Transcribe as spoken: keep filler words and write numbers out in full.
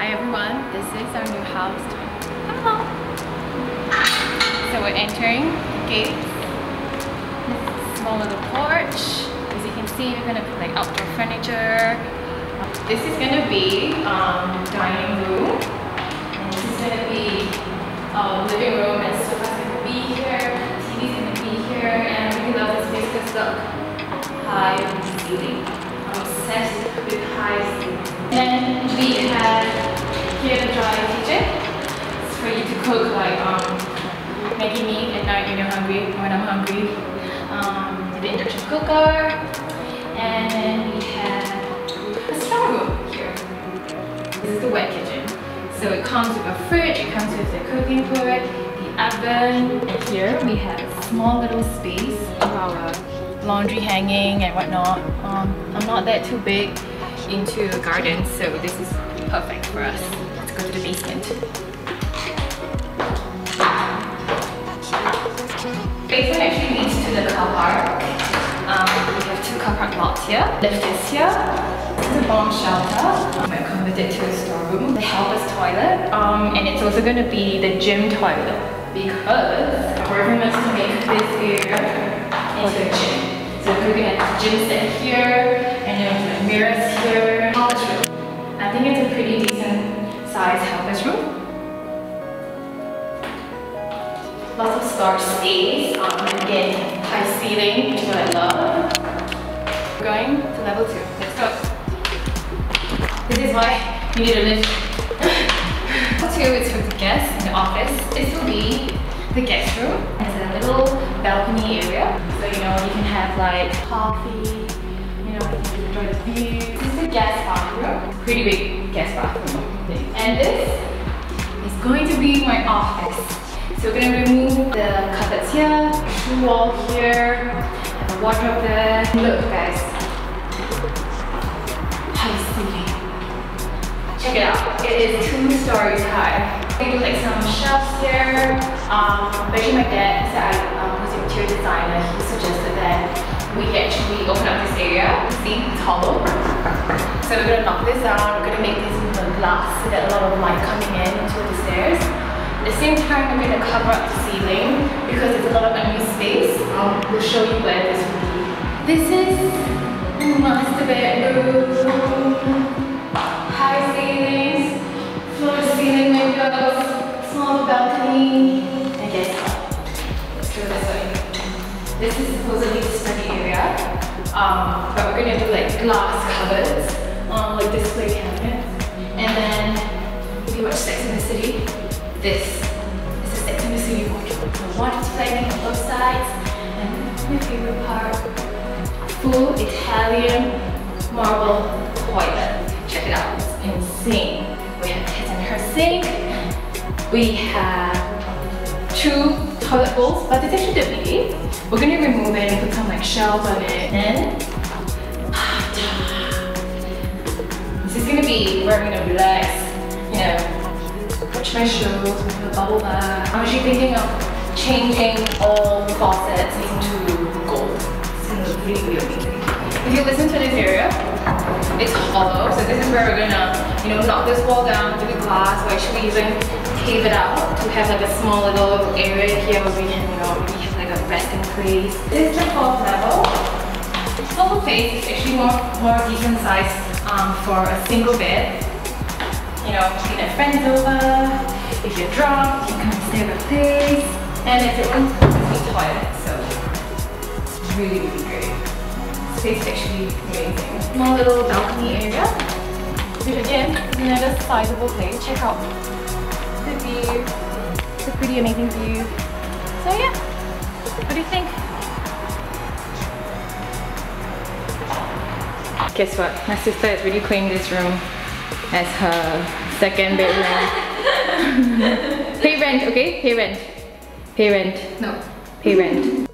Hi everyone, this is our new house. Hello! So we're entering the gate. Small little porch. As you can see, we're gonna put like outdoor furniture. This is gonna be um, dining room. And this is gonna be uh, living room, and sofa's gonna be here. T V's gonna be here, and I really love this space because look, high ceiling. I'm obsessed with high ceiling. Then we have here the dry kitchen. It's for you to cook like um, Maggi mee at night when you're hungry, when I'm hungry. Um, the induction cooker. And then we have a storeroom here. This is the wet kitchen. So it comes with a fridge, it comes with the cooking port, the oven. And here we have a small little space of our laundry hanging and whatnot. Um, I'm not that too big into gardens, so this is perfect for us. Let's go to the basement. Basement actually leads to the car park. Um, we have two car park lots here. Lift is here. This is a bomb shelter. Um, I've converted to a storeroom. The helper's toilet. Um, and it's also going to be the gym toilet because our boyfriend wants to make this area into a gym. So we're looking at the gym set here, and then the mirrors here. Helper's room. I think it's a pretty decent size helper's room. Lots of storage space, um, and again, high ceiling, which is what I love. We're going to level two. Let's go. This is why you need a lift. Level two is for the guests in the office. This will be the guest room. It's a little balcony area, so you know you can have like coffee. You know, you can enjoy the view. This is the guest bathroom. Pretty big guest bathroom. And this is going to be my office. So we're going to remove the cupboards here, shoe wall here, and the wardrobe there. Look guys, high ceiling. Check it out, it is two stories high. We do like some shelves here. Um, actually my dad said I um, was an interior designer. He suggested that we actually open up this area. See, it's hollow. So we're going to knock this down. We're going to make this into glass so that a lot of light coming in into the stairs. At the same time, we're going to cover up the ceiling because there's a lot of unused space. Um, we'll show you where this will be. This is the master bedroom. High ceilings, floor-to-ceiling windows, small balcony, and guess what? Let's go this way. This is supposedly the study area, um, but we're going to do like glass cupboards, um, like display cabinets, and then if you watch Sex and the City, this is a Sex and the City wardrobe. The water's flaming on both sides, and my favorite part, full Italian marble toilet. Check it out, it's insane. We have his and her sink. We have two toilet bowls, but it's actually dirty. We're gonna remove it and put some like shelves on it. And this is gonna be where I'm gonna relax, you know, watch my shows with a bubble bath. I'm actually thinking of changing all the faucets into gold. It's gonna look really, really amazing. If you listen to this area, it's hollow, so this is where we're gonna, you know, knock this wall down, do the glass, or actually even pave it out to have like a small little area here where we can, you know, maybe have like a resting place. This is the fourth level. This whole place is actually more, more decent size um, for a single bed. You know, you can have friends over, if you're drunk, you can come and stay at a place, and it's your own toilet, so it's really, really great. Space is actually amazing. Small little balcony area. Which again, is another sizable place. Check out the view. It's a pretty amazing view. So yeah, what do you think? Guess what? My sister has really claimed this room as her second bedroom. Pay rent, okay? Pay rent. Pay rent. No. Pay rent.